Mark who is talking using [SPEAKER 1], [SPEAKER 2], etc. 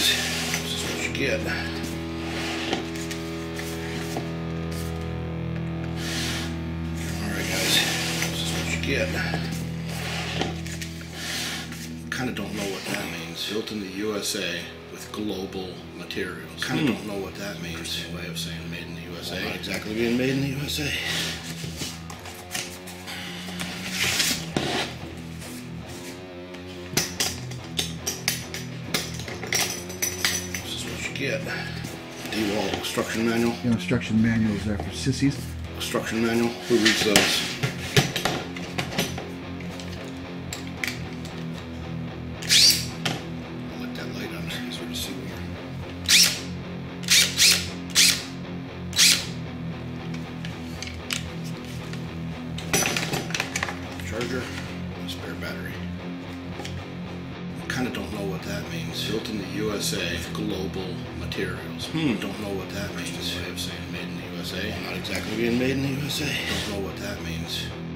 [SPEAKER 1] guys, this is what you get. Alright guys, this is what you get. Kind of don't know what that means. Built in the USA with global materials. Kind of don't know what that means. A way of saying made in the USA. Well, not exactly being made in the USA. This is what you get. DeWalt instruction manual.
[SPEAKER 2] The instruction manuals are for sissies.
[SPEAKER 1] Instruction manual. Who reads those? Let that light on there so we see more. Charger, and a spare battery. Kind of don't know what that means. Built in the USA with global materials. Don't know what that means. A way of saying made in the USA. Well, not exactly being made in the USA. Don't know what that means.